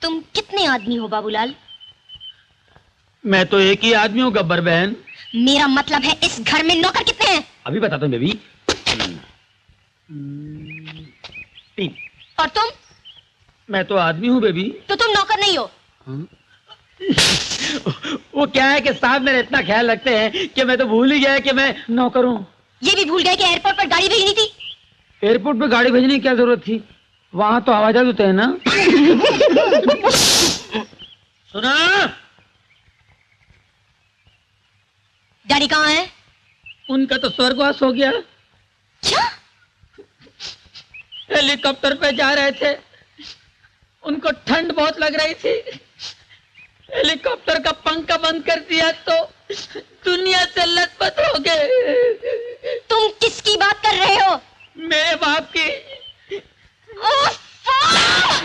तुम कितने आदमी हो बाबूलाल? मैं तो एक ही आदमी हूँ गब्बर बहन। मेरा मतलब है इस घर में नौकर कितने हैं? अभी बताता हूँ बेबी। 3। और तुम? मैं तो आदमी हूँ बेबी। तो तुम नौकर नहीं हो। वो क्या है कि साहब मेरा इतना ख्याल रखते हैं कि मैं तो भूल ही गया कि मैं नौकर हूँ। ये भी भूल गए कि एयरपोर्ट पर गाड़ी भेजनी थी। एयरपोर्ट पे गाड़ी भेजने की क्या जरूरत थी? वहां तो हवाई जहाज होते हैं ना। सुना? डैडी कहाँ है? उनका तो स्वर्गवास हो गया। क्या? हेलीकॉप्टर पे जा रहे थे, उनको ठंड बहुत लग रही थी, हेलीकॉप्टर का पंखा बंद कर दिया तो दुनिया से लथपथ हो गए। तुम किसकी बात कर रहे हो? मेरे बाप की।